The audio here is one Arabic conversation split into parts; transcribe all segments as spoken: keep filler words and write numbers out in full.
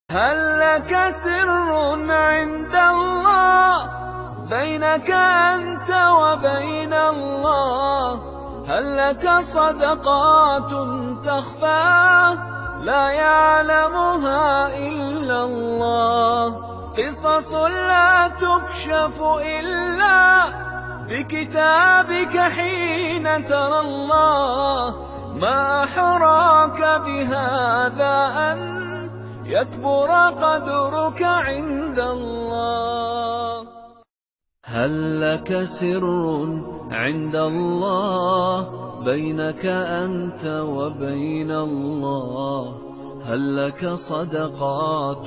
هل لك سر عند الله بينك أنت وبين الله؟ هل لك صدقات تخفى لا يعلمها إلا الله؟ قصص لا تكشف إلا بكتابك حين ترى الله. ما أحراك بهذا أن يكبر قدرك عند الله. هل لك سر عند الله بينك أنت وبين الله؟ هل لك صدقات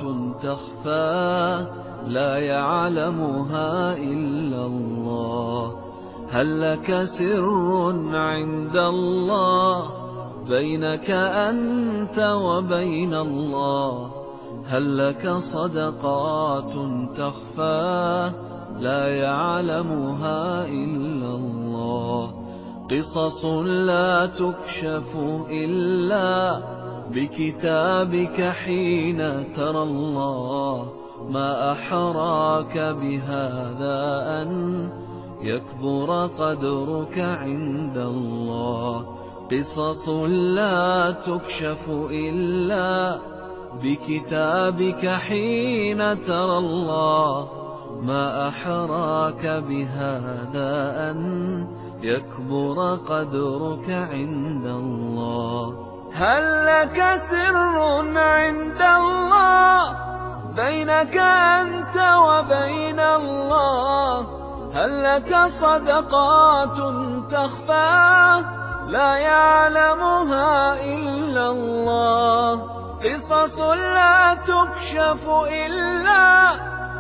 تخفى لا يعلمها إلا الله؟ هل لك سر عند الله بينك أنت وبين الله؟ هل لك صدقات تخفى لا يعلمها إلا الله؟ قصص لا تكشف إلا بكتابك حين ترى الله. ما أحراك بهذا أن يكبر قدرك عند الله. قصص لا تكشف إلا بكتابك حين ترى الله. ما أحراك بهذا أن يكبر قدرك عند الله. هل لك سر عند الله بينك أنت وبين الله؟ هل لك صدقات تخفى لا يعلمها إلا الله؟ قصص لا تكشف إلا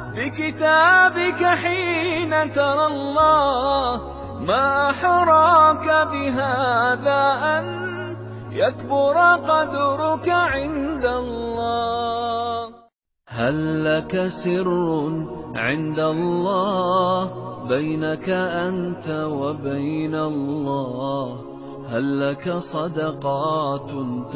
بكتابك حين ترى الله. ما أحراك بهذا أن يكبر قدرك عند الله. هل لك سر عند الله بينك أنت وبين الله؟ هل لك صدقات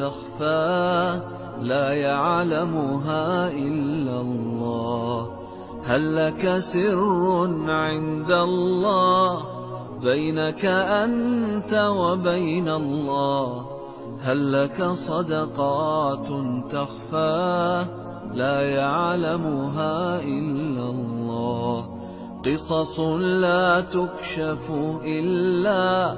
تخفى لا يعلمها إلا الله؟ هل لك سر عند الله بينك أنت وبين الله؟ هل لك صدقات تخفى لا يعلمها إلا الله؟ قصص لا تكشف إلا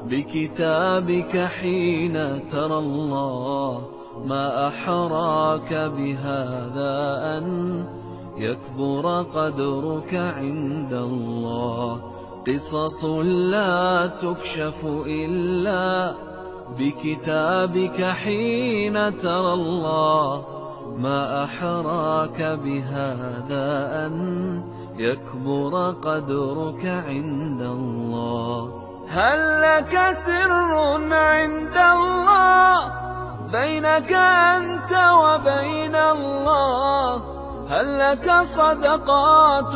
بكتابك حين ترى الله. ما أحراك بهذا أن يكبر قدرك عند الله. قصص لا تكشف إلا بكتابك حين ترى الله. ما أحراك بهذا أن يكبر قدرك عند الله. هل لك سر عند الله بينك أنت وبين الله؟ هل لك صدقات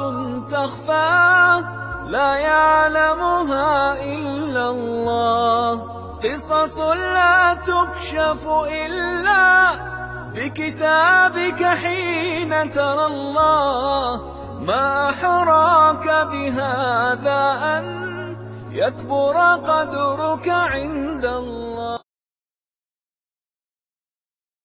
تخفى لا يعلمها إلا الله؟ قصص لا تكشف إلا بكتابك حين ترى الله. ما أحراك بهذا أن يكبر قدرك عند الله.